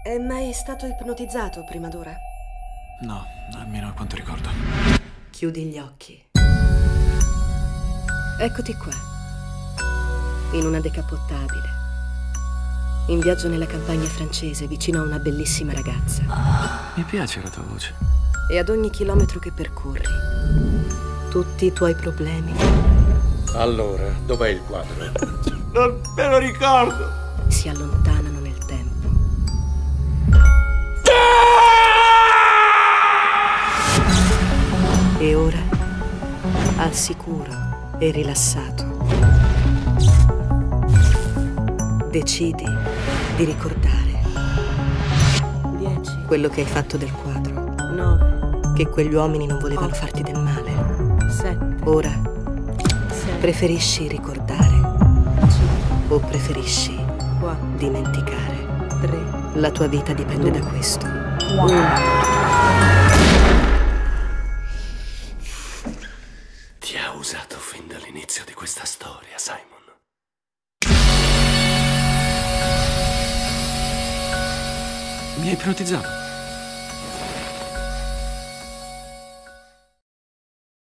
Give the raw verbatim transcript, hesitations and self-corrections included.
È mai stato ipnotizzato prima d'ora? No, almeno a quanto ricordo. Chiudi gli occhi. Eccoti qua, in una decappottabile, in viaggio nella campagna francese, vicino a una bellissima ragazza. Mi piace la tua voce. E ad ogni chilometro che percorri, tutti i tuoi problemi. Allora, dov'è il quadro? Non me lo ricordo! Si allontanano nel tempo. E ora, al sicuro e rilassato, decidi di ricordare dieci quello che hai fatto del quadro. nove Che quegli uomini non volevano otto farti del male. sette Ora sei preferisci ricordare cinque o preferisci quattro dimenticare? tre La tua vita dipende due da questo. uno Ti ha usato fin dall'inizio di questa storia, Simon. Mi hai ipnotizzato.